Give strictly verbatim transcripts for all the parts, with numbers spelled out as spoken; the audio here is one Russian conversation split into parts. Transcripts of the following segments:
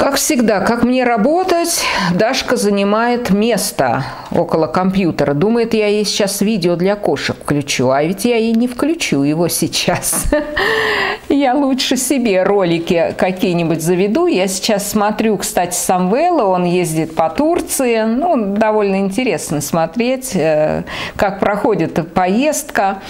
Как всегда, как мне работать, Дашка занимает место около компьютера. Думает, я ей сейчас видео для кошек включу, а ведь я ей не включу его сейчас. Я лучше себе ролики какие-нибудь заведу. Я сейчас смотрю, кстати, Самвела, он ездит по Турции. Ну, довольно интересно смотреть, как проходит поездка.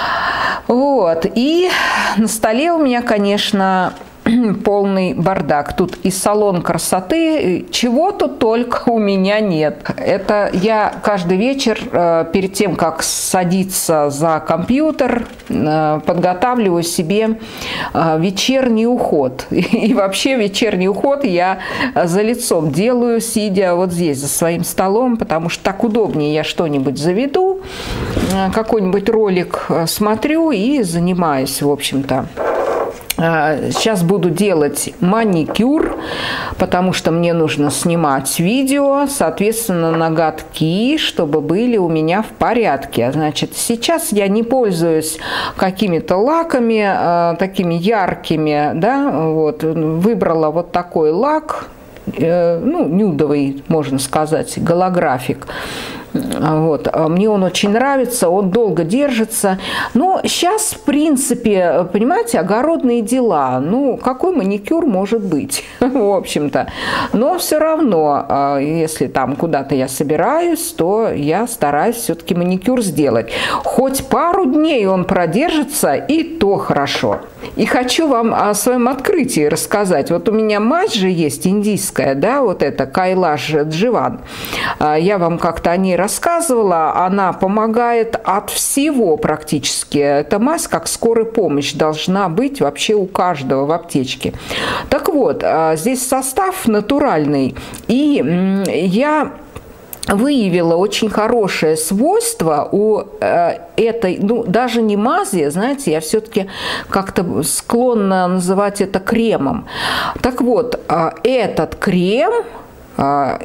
Вот. И на столе у меня, конечно, полный бардак. Тут и салон красоты, чего тут только у меня нет. Это я каждый вечер перед тем, как садиться за компьютер, подготавливаю себе вечерний уход. И вообще вечерний уход я за лицом делаю, сидя вот здесь за своим столом, потому что так удобнее. Я что-нибудь заведу, какой-нибудь ролик смотрю и занимаюсь, в общем-то. Сейчас буду делать маникюр, потому что мне нужно снимать видео, соответственно, ноготки, чтобы были у меня в порядке. Значит, сейчас я не пользуюсь какими-то лаками, такими яркими, да, вот, выбрала вот такой лак, ну, нюдовый, можно сказать, голографик. Вот. Мне он очень нравится, он долго держится. Но сейчас, в принципе, понимаете, огородные дела. Ну, какой маникюр может быть, в общем-то. Но все равно, если там куда-то я собираюсь, то я стараюсь все-таки маникюр сделать. Хоть пару дней он продержится, и то хорошо. И хочу вам о своем открытии рассказать. Вот у меня мазь же есть индийская, да, вот это Кайлаш Дживан. Я вам как-то о ней рассказывала. Она помогает от всего практически. Эта мазь, как скорая помощь, должна быть вообще у каждого в аптечке. Так вот, здесь состав натуральный. И я выявила очень хорошее свойство у э, этой, ну, даже не мази, знаете, я все-таки как-то склонна называть это кремом. Так вот, э, этот крем, э,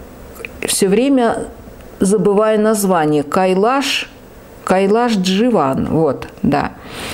все время забываю название, Кайлаш, Кайлаш Дживан, вот, да.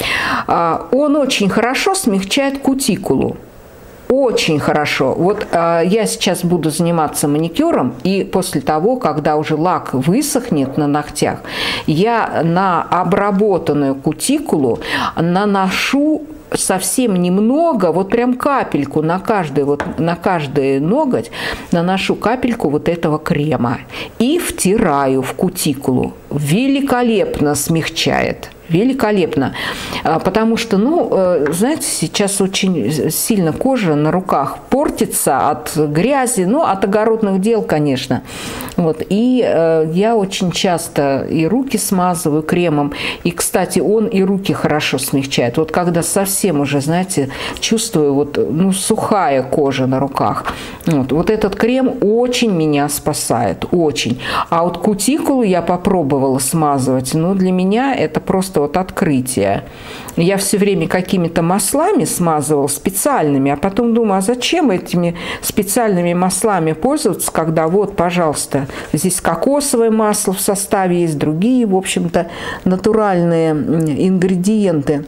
Э, он очень хорошо смягчает кутикулу. Очень хорошо. Вот э, я сейчас буду заниматься маникюром, и после того, когда уже лак высохнет на ногтях, я на обработанную кутикулу наношу совсем немного, вот прям капельку на каждый, вот, на каждый ноготь наношу капельку вот этого крема и втираю в кутикулу. Великолепно смягчает. Великолепно. Потому что, ну, знаете, сейчас очень сильно кожа на руках портится от грязи, ну, от огородных дел, конечно. Вот. И э, я очень часто и руки смазываю кремом. И, кстати, он и руки хорошо смягчает. Вот когда совсем уже, знаете, чувствую, вот, ну, сухая кожа на руках. Вот. Вот этот крем очень меня спасает. Очень. А вот кутикулу я попробовала смазывать. Но для меня это просто вот открытие. Я все время какими-то маслами смазывала, специальными, а потом думаю, а зачем этими специальными маслами пользоваться, когда вот, пожалуйста, здесь кокосовое масло в составе, есть другие, в общем-то, натуральные ингредиенты.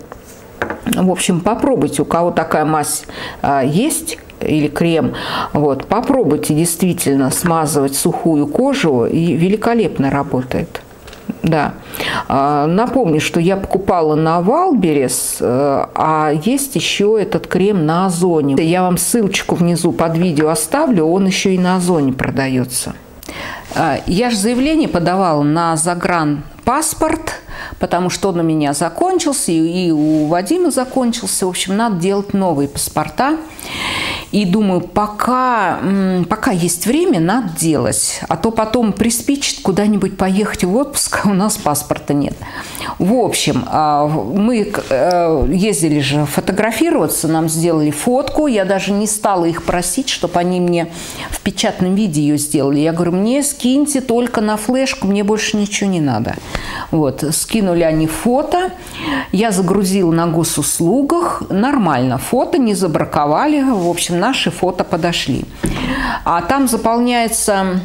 В общем, попробуйте, у кого такая мазь а, есть, или крем, вот, попробуйте действительно смазывать сухую кожу, и великолепно работает. Да. Напомню, что я покупала на Валберес, а есть еще этот крем на Озоне. Я вам ссылочку внизу под видео оставлю, он еще и на Озоне продается. Я же заявление подавала на загранпаспорт, потому что он у меня закончился, и у Вадима закончился. В общем, надо делать новые паспорта. И думаю, пока, пока есть время, надо делать. А то потом приспичит куда-нибудь поехать в отпуск, а у нас паспорта нет. В общем, мы ездили же фотографироваться, нам сделали фотку. Я даже не стала их просить, чтобы они мне в печатном виде ее сделали. Я говорю, мне скиньте только на флешку, мне больше ничего не надо. Вот, скинули они фото. Я загрузила на госуслугах. Нормально, фото не забраковали. В общем, наши фото подошли. А там заполняется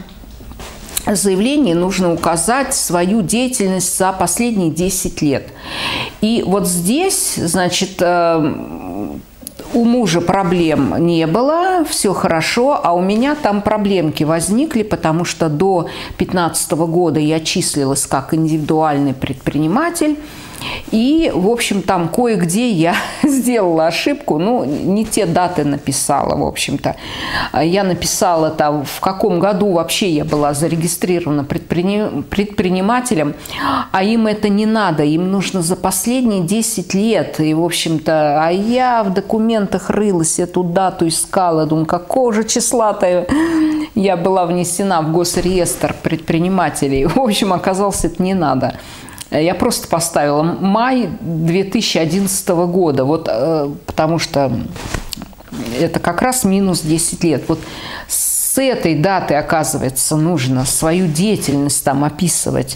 заявление, нужно указать свою деятельность за последние десять лет. И вот здесь, значит, у мужа проблем не было, все хорошо, а у меня там проблемки возникли, потому что до две тысячи пятнадцатого года я числилась как индивидуальный предприниматель. И, в общем, там кое-где я сделала ошибку, ну, не те даты написала, в общем-то. Я написала там, в каком году вообще я была зарегистрирована предприним... предпринимателем, а им это не надо, им нужно за последние десять лет. И, в общем-то, а я в документах рылась, эту дату искала, думаю, какого же числа-то я была внесена в госреестр предпринимателей. В общем, оказалось, это не надо. Я просто поставила май две тысячи одиннадцатого года, вот, э, потому что это как раз минус десять лет. Вот с этой даты, оказывается, нужно свою деятельность там описывать,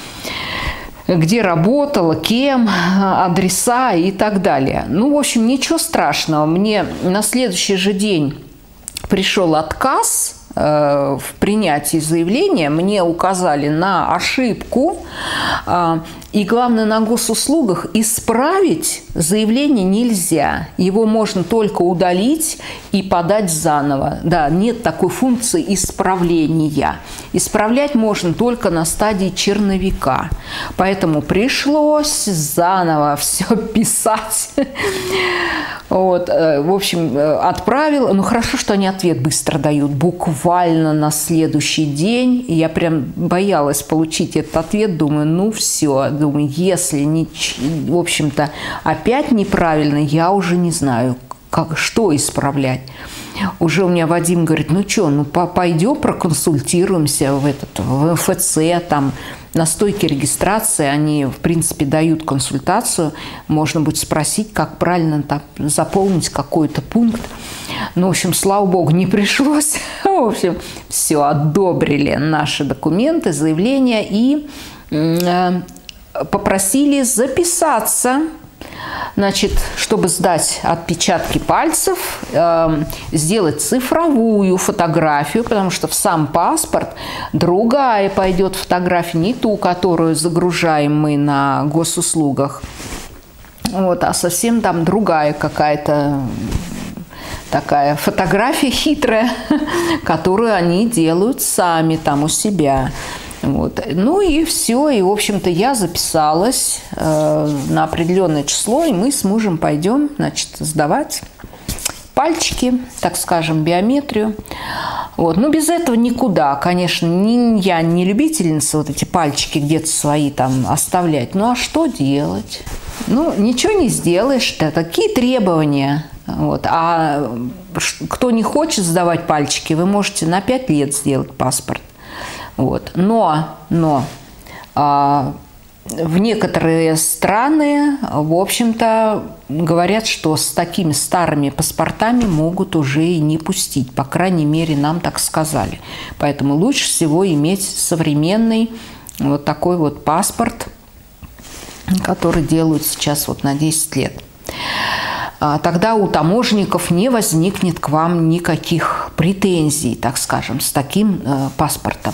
где работала, кем, адреса и так далее. Ну, в общем, ничего страшного. Мне на следующий же день пришел отказ в принятии заявления, мне указали на ошибку, и главное, на госуслугах исправить заявление нельзя. Его можно только удалить и подать заново. Да, нет такой функции исправления. Исправлять можно только на стадии черновика. Поэтому пришлось заново все писать. Вот, в общем, отправил. Ну, хорошо, что они ответ быстро дают. Буквально на следующий день. Я прям боялась получить этот ответ. Думаю, ну все. Думаю, если, не, в общем-то, опять неправильно, я уже не знаю, как, что исправлять. Уже у меня Вадим говорит, ну что, ну пойдем проконсультируемся в, этот, в эм эф цэ, там на стойке регистрации они, в принципе, дают консультацию. Можно будет спросить, как правильно там заполнить какой-то пункт. Ну, в общем, слава богу, не пришлось. В общем, все, одобрили наши документы, заявления и э, попросили записаться. Значит, чтобы сдать отпечатки пальцев, э, сделать цифровую фотографию, потому что в сам паспорт другая пойдет фотография, не ту, которую загружаем мы на госуслугах, вот, а совсем там другая какая-то такая фотография хитрая, которую они делают сами там у себя. Вот. Ну и все, и, в общем-то, я записалась э, на определенное число, и мы с мужем пойдем, значит, сдавать пальчики, так скажем, биометрию. Вот. Но без этого никуда, конечно, не, я не любительница вот эти пальчики где-то свои там оставлять. Ну а что делать? Ну, ничего не сделаешь-то, такие требования. Вот. А кто не хочет сдавать пальчики, вы можете на пять лет сделать паспорт. Вот. Но, но а, в некоторые страны, в общем-то, говорят, что с такими старыми паспортами могут уже и не пустить. По крайней мере, нам так сказали. Поэтому лучше всего иметь современный вот такой вот паспорт, который делают сейчас вот на десять лет. Тогда у таможенников не возникнет к вам никаких претензий, так скажем, с таким э, паспортом.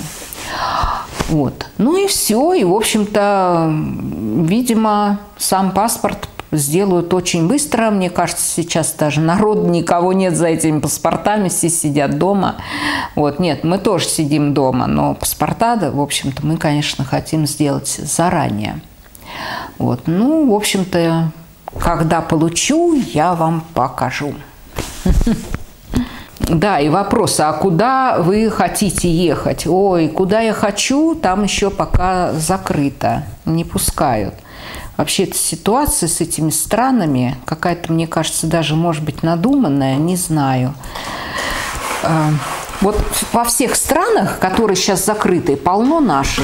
Вот. Ну и все. И, в общем-то, видимо, сам паспорт сделают очень быстро. Мне кажется, сейчас даже народу никого нет за этими паспортами, все сидят дома. Вот. Нет, мы тоже сидим дома, но паспорта, да, в общем-то, мы, конечно, хотим сделать заранее. Вот. Ну, в общем-то, когда получу, я вам покажу. Да, и вопрос, а куда вы хотите ехать? Ой, куда я хочу, там еще пока закрыто, не пускают. Вообще эта ситуация с этими странами какая-то, мне кажется, даже, может быть, надуманная, не знаю. Вот во всех странах, которые сейчас закрыты, полно наших.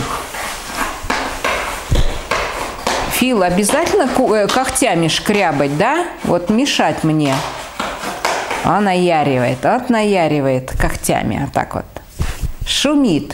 Фил, обязательно когтями шкрябать, да? Вот мешать мне. Он наяривает, вот наяривает когтями, вот так вот. Шумит.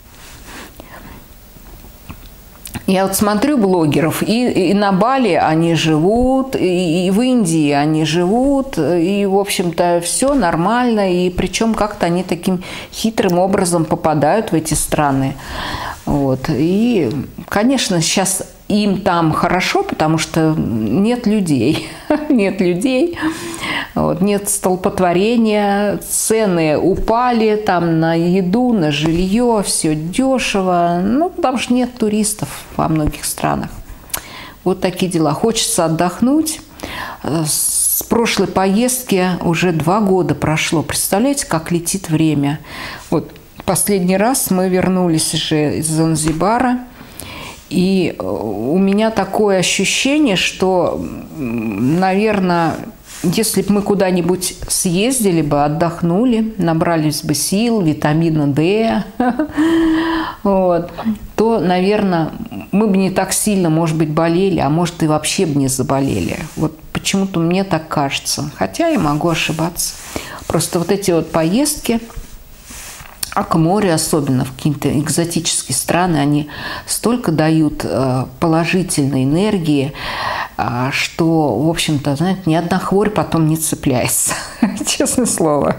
Я вот смотрю блогеров, и, и на Бали они живут, и, и в Индии они живут, и, в общем-то, все нормально, и причем как-то они таким хитрым образом попадают в эти страны. Вот. И, конечно, сейчас им там хорошо, потому что нет людей, нет людей, вот, нет столпотворения, цены упали там на еду, на жилье, все дешево, ну, потому что нет туристов во многих странах. Вот такие дела. Хочется отдохнуть. С прошлой поездки уже два года прошло. Представляете, как летит время? Вот последний раз мы вернулись же из Занзибара, и у меня такое ощущение, что, наверное, если бы мы куда-нибудь съездили бы, отдохнули, набрались бы сил, витамина дэ, вот, то, наверное, мы бы не так сильно, может быть, болели, а может, и вообще бы не заболели. Вот почему-то мне так кажется. Хотя я могу ошибаться. Просто вот эти вот поездки, а к морю, особенно в какие-то экзотические страны, они столько дают положительной энергии, что, в общем-то, знаете, ни одна хворь потом не цепляется. Честное слово.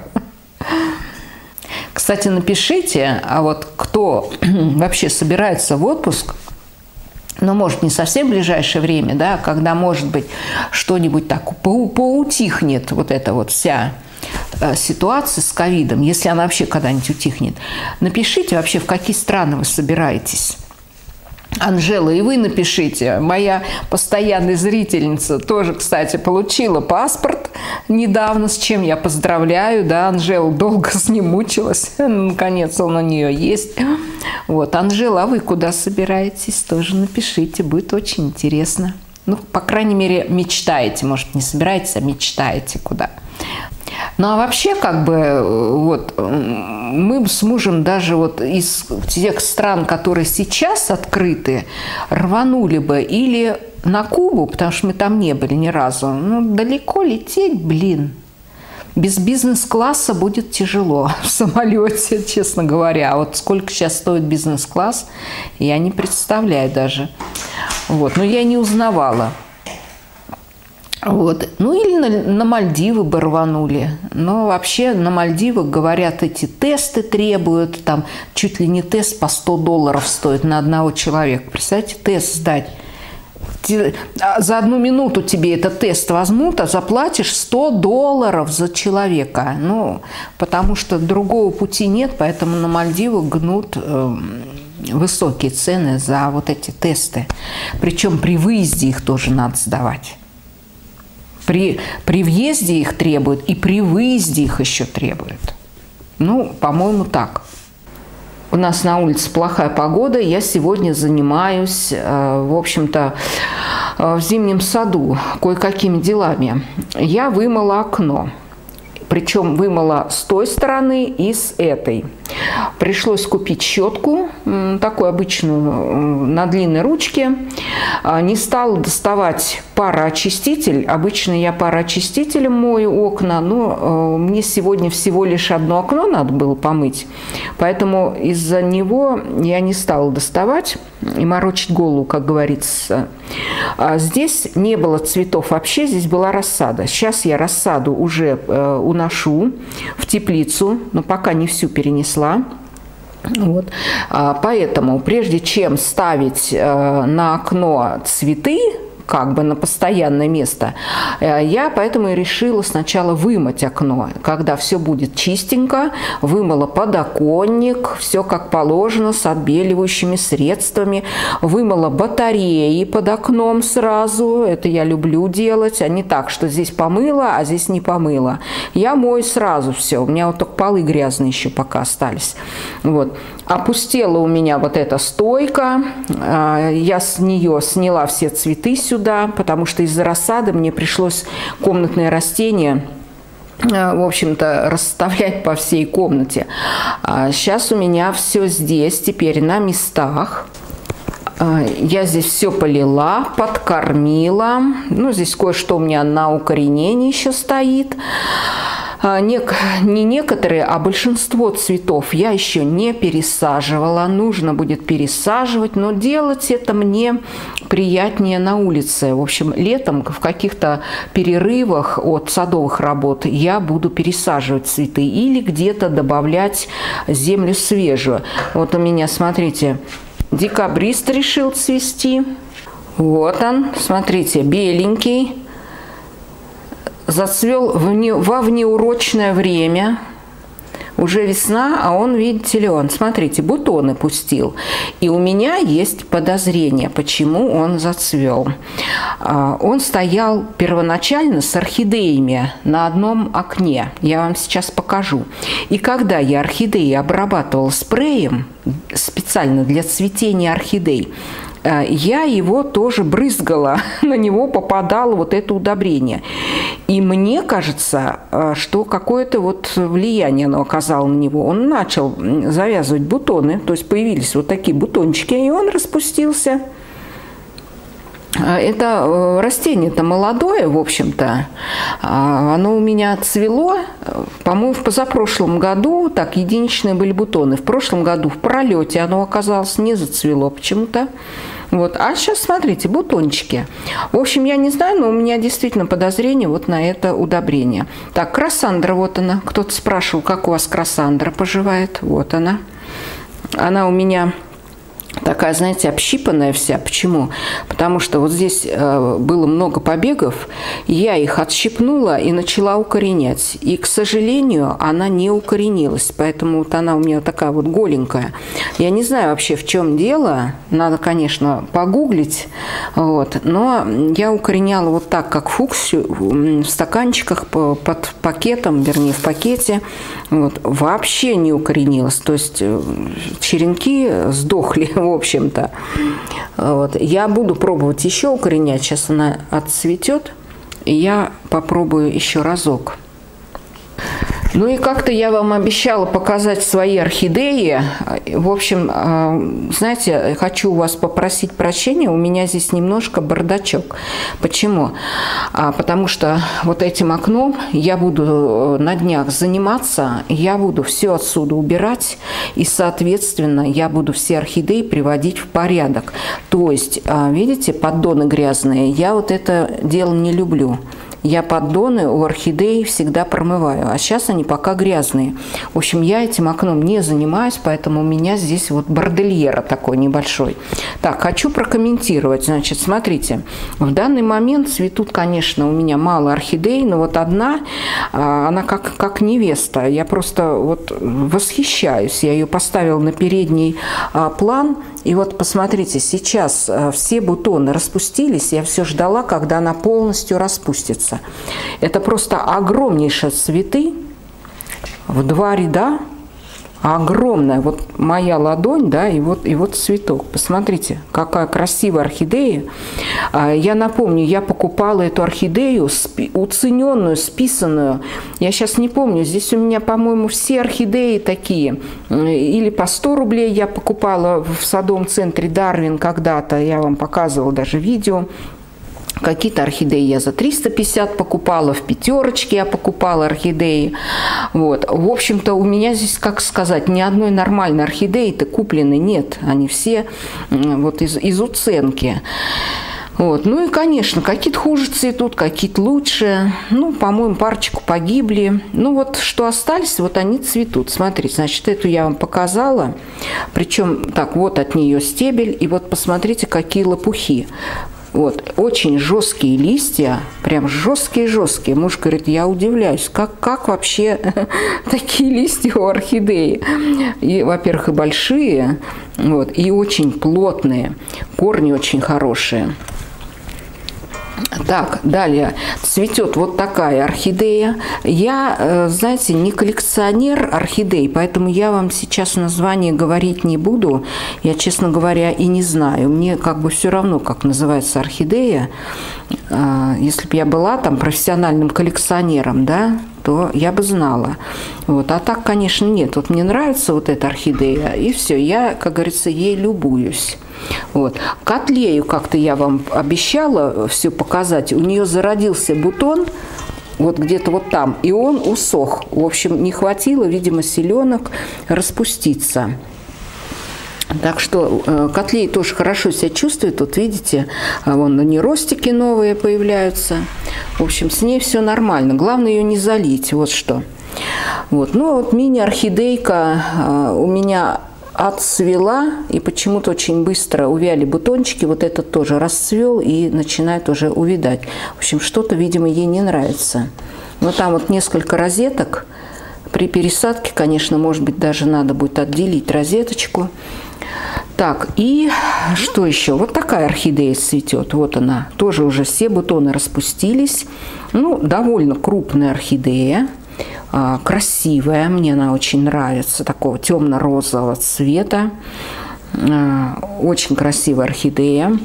Кстати, напишите, а вот кто вообще собирается в отпуск, ну, может, не совсем в ближайшее время, да, когда, может быть, что-нибудь так поутихнет, вот эта вот вся ситуация с ковидом, если она вообще когда-нибудь утихнет. Напишите вообще, в какие страны вы собираетесь. Анжела, и вы напишите. Моя постоянная зрительница тоже, кстати, получила паспорт недавно, с чем я поздравляю. Да, Анжела долго с ним мучилась. Наконец он у нее есть. Вот, Анжела, а вы куда собираетесь? Тоже напишите, будет очень интересно. Ну, по крайней мере, мечтаете. Может, не собираетесь, а мечтаете куда. Ну, а вообще, как бы, вот, мы с мужем даже вот из тех стран, которые сейчас открыты, рванули бы или на Кубу, потому что мы там не были ни разу. Ну, далеко лететь, блин. Без бизнес-класса будет тяжело в самолете, честно говоря. Вот сколько сейчас стоит бизнес-класс, я не представляю даже. Вот, но я не узнавала. Вот. Ну или на, на Мальдивы бы рванули. Но вообще на Мальдивах, говорят, эти тесты требуют, там чуть ли не тест по сто долларов стоит на одного человека. Представляете, тест сдать. За одну минуту тебе этот тест возьмут, а заплатишь сто долларов за человека. Ну, потому что другого пути нет, поэтому на Мальдивах гнут э, высокие цены за вот эти тесты. Причем при выезде их тоже надо сдавать. При, при въезде их требуют, и при выезде их еще требуют. Ну, по-моему, так. У нас на улице плохая погода. Я сегодня занимаюсь, в общем-то, в зимнем саду кое-какими делами. Я вымыла окно. Причем вымыла с той стороны и с этой. Пришлось купить щетку, такую обычную, на длинной ручке. Не стала доставать пароочиститель. Обычно я пароочистителем мою окна, но мне сегодня всего лишь одно окно надо было помыть. Поэтому из-за него я не стала доставать и морочить голову, как говорится. Здесь не было цветов вообще, здесь была рассада. Сейчас я рассаду уже уношу в теплицу, но пока не всю перенесла. Вот. Поэтому прежде чем ставить на окно цветы, как бы на постоянное место, я поэтому и решила сначала вымыть окно. Когда все будет чистенько, вымыла подоконник, все как положено, с отбеливающими средствами, вымыла батареи под окном сразу, это я люблю делать, а не так, что здесь помыла, а здесь не помыла. Я мою сразу все, у меня вот только полы грязные еще пока остались. Вот. Опустела у меня вот эта стойка, я с нее сняла все цветы сюда, потому что из-за рассады мне пришлось комнатные растения, в общем-то, расставлять по всей комнате. Сейчас у меня все здесь, теперь на местах. Я здесь все полила, подкормила. Ну, здесь кое-что у меня на укоренении еще стоит. Не, не некоторые, а большинство цветов я еще не пересаживала. Нужно будет пересаживать, но делать это мне приятнее на улице. В общем, летом в каких-то перерывах от садовых работ я буду пересаживать цветы или где-то добавлять землю свежую. Вот у меня, смотрите, декабрист решил цвести. Вот он, смотрите, беленький. Зацвел во внеурочное время. Уже весна, а он, видите ли, он, смотрите, бутоны пустил. И у меня есть подозрение, почему он зацвел. Он стоял первоначально с орхидеями на одном окне. Я вам сейчас покажу. И когда я орхидеи обрабатывала спреем, специально для цветения орхидей, я его тоже брызгала, на него попадало вот это удобрение. И мне кажется, что какое-то вот влияние оно оказало на него. Он начал завязывать бутоны, то есть появились вот такие бутончики, и он распустился. Это растение-то молодое, в общем-то. Оно у меня цвело, по-моему, в позапрошлом году, так, единичные были бутоны. В прошлом году в пролете оно оказалось не зацвело почему-то. Вот. А сейчас, смотрите, бутончики. В общем, я не знаю, но у меня действительно подозрение вот на это удобрение. Так, красандра, вот она. Кто-то спрашивал, как у вас красандра поживает. Вот она. Она у меня такая, знаете, общипанная вся. Почему? Потому что вот здесь э, было много побегов, я их отщипнула и начала укоренять. И, к сожалению, она не укоренилась, поэтому вот она у меня такая вот голенькая. Я не знаю вообще, в чем дело, надо, конечно, погуглить, вот. Но я укореняла вот так, как фуксию, в стаканчиках под пакетом, вернее, в пакете, вот. Вообще не укоренилась, то есть черенки сдохли, в общем-то. Вот. Я буду пробовать еще укоренять. Сейчас она отцветет, и я попробую еще разок. Ну и как-то я вам обещала показать свои орхидеи. В общем, знаете, хочу у вас попросить прощения. У меня здесь немножко бардачок. Почему? Потому что вот этим окном я буду на днях заниматься. Я буду все отсюда убирать. И, соответственно, я буду все орхидеи приводить в порядок. То есть, видите, поддоны грязные. Я вот это дело не люблю. Я поддоны у орхидей всегда промываю, а сейчас они пока грязные. В общем, я этим окном не занимаюсь, поэтому у меня здесь вот бордельера такой небольшой. Так, хочу прокомментировать. Значит, смотрите, в данный момент цветут, конечно, у меня мало орхидей, но вот одна, она как, как невеста. Я просто вот восхищаюсь. Я ее поставила на передний план. И вот посмотрите, сейчас все бутоны распустились, я все ждала, когда она полностью распустится. Это просто огромнейшие цветы в два ряда, огромная, вот моя ладонь, да, и вот, и вот цветок. Посмотрите, какая красивая орхидея. Я напомню, я покупала эту орхидею, уцененную, списанную. Я сейчас не помню, здесь у меня, по-моему, все орхидеи такие. Или по сто рублей я покупала в садовом центре Дарвин когда-то. Я вам показывала даже видео. Какие-то орхидеи я за триста пятьдесят покупала, в пятерочке я покупала орхидеи. Вот. В общем-то, у меня здесь, как сказать, ни одной нормальной орхидеи-то куплены нет. Они все вот из, из уценки. Вот. Ну и, конечно, какие-то хуже цветут, какие-то лучше. Ну, по-моему, парочку погибли. Ну вот, что остались, вот они цветут. Смотрите, значит, эту я вам показала. Причем, так, вот от нее стебель. И вот посмотрите, какие лопухи. Вот, очень жесткие листья, прям жесткие-жесткие. Муж говорит, я удивляюсь, как, как вообще такие листья у орхидеи. И, во-первых, и большие, вот, и очень плотные, корни очень хорошие. Так, далее цветет вот такая орхидея. Я, знаете, не коллекционер орхидей, поэтому я вам сейчас название говорить не буду. Я, честно говоря, и не знаю. Мне как бы все равно, как называется орхидея. Если бы я была там профессиональным коллекционером, да, то я бы знала. Вот. А так, конечно, нет. Вот мне нравится вот эта орхидея, и все, я, как говорится, ей любуюсь. Вот. Котлею как-то я вам обещала все показать. У нее зародился бутон вот где-то вот там, и он усох. В общем, не хватило, видимо, селенок распуститься. Так что э, котлея тоже хорошо себя чувствует. Вот видите, вон на ней ростики новые появляются. В общем, с ней все нормально. Главное ее не залить. Вот что. Вот. Ну, вот мини-орхидейка э, у меня отцвела, и почему-то очень быстро увяли бутончики. Вот этот тоже расцвел и начинает уже увядать. В общем, что-то, видимо, ей не нравится. Но там вот несколько розеток. При пересадке, конечно, может быть, даже надо будет отделить розеточку. Так, и что еще? Вот такая орхидея цветет. Вот она. Тоже уже все бутоны распустились. Ну, довольно крупная орхидея. А, красивая. Мне она очень нравится. Такого темно-розового цвета. А, очень красивая орхидея.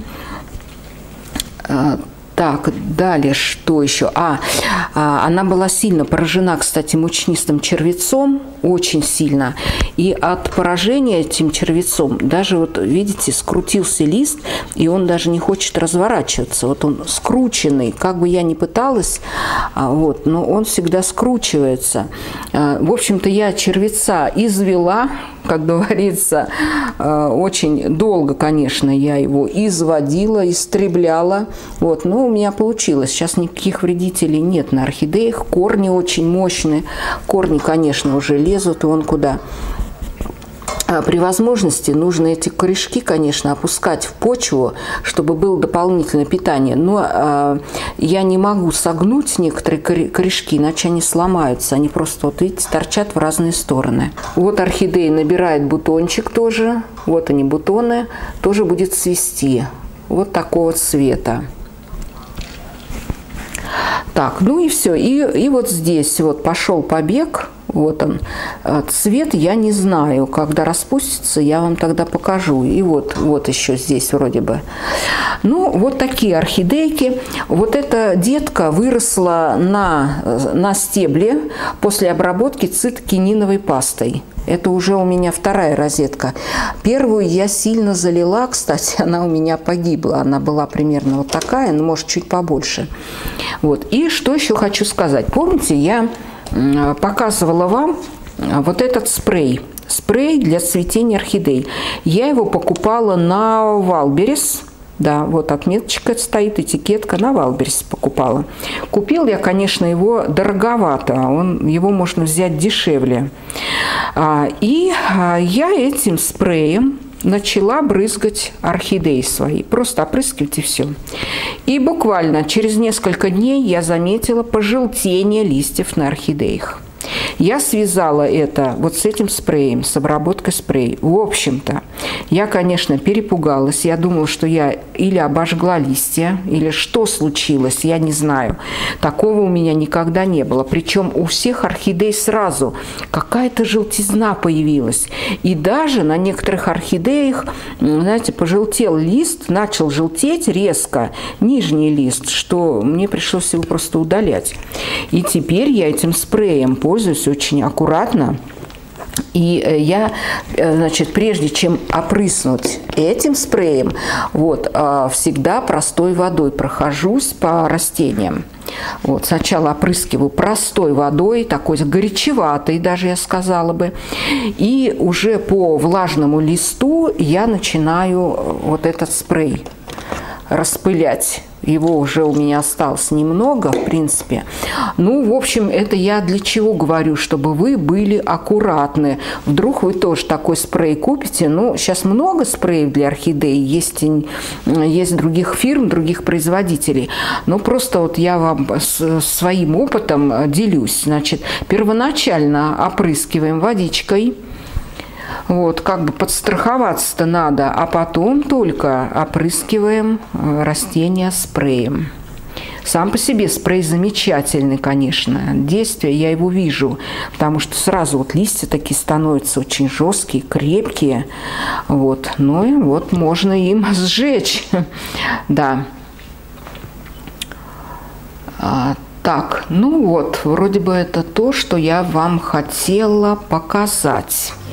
А, Так, далее что еще? А, а, она была сильно поражена, кстати, мучнистым червецом, очень сильно. И от поражения этим червецом даже, вот видите, скрутился лист, и он даже не хочет разворачиваться. Вот он скрученный, как бы я ни пыталась, а, вот, но он всегда скручивается. А, в общем-то, я червеца извела, как говорится, очень долго, конечно, я его изводила, истребляла. Вот, но у меня получилось. Сейчас никаких вредителей нет на орхидеях. Корни очень мощные. Корни, конечно, уже лезут вон куда. При возможности нужно эти корешки, конечно, опускать в почву, чтобы было дополнительное питание. Но э, я не могу согнуть некоторые корешки, иначе они сломаются. Они просто, вот видите, торчат в разные стороны. Вот орхидея набирает бутончик тоже. Вот они, бутоны. Тоже будет цвести. Вот такого цвета. Так, ну и все. И, и вот здесь вот пошел побег. Вот он. Цвет я не знаю. Когда распустится, я вам тогда покажу. И вот, вот еще здесь вроде бы. Ну, вот такие орхидейки. Вот эта детка выросла на, на стебле после обработки циткининовой пастой. Это уже у меня вторая розетка. Первую я сильно залила, кстати, она у меня погибла. Она была примерно вот такая, но может чуть побольше. Вот. И что еще хочу сказать. Помните, я показывала вам вот этот спрей. Спрей для цветения орхидей. Я его покупала на Валберес. Да, вот отметочка стоит, этикетка, на Валберес покупала. Купил я, конечно, его дороговато. Он, его можно взять дешевле. И я этим спреем начала брызгать орхидеи свои. Просто опрыскивать и все. И буквально через несколько дней я заметила пожелтение листьев на орхидеях. Я связала это вот с этим спреем, с обработкой спрея. В общем-то, я, конечно, перепугалась. Я думала, что я или обожгла листья, или что случилось, я не знаю. Такого у меня никогда не было. Причем у всех орхидей сразу какая-то желтизна появилась. И даже на некоторых орхидеях, знаете, пожелтел лист, начал желтеть резко нижний лист, что мне пришлось его просто удалять. И теперь я этим спреем пользуюсь очень аккуратно. И я, значит, прежде чем опрыснуть этим спреем, вот, всегда простой водой прохожусь по растениям. Вот, сначала опрыскиваю простой водой, такой горячеватой даже, я сказала бы. И уже по влажному листу я начинаю вот этот спрей распылять. Его уже у меня осталось немного, в принципе. Ну, в общем, это я для чего говорю? Чтобы вы были аккуратны. Вдруг вы тоже такой спрей купите. Ну, сейчас много спреев для орхидей. Есть, есть других фирм, других производителей. Но просто вот я вам с своим опытом делюсь. Значит, первоначально опрыскиваем водичкой. Вот, как бы подстраховаться-то надо, а потом только опрыскиваем растения спреем. Сам по себе спрей замечательный, конечно. Действие я его вижу, потому что сразу вот листья такие становятся очень жесткие, крепкие. Вот. Ну и вот можно им сжечь. Да. А, так, ну вот, вроде бы это то, что я вам хотела показать.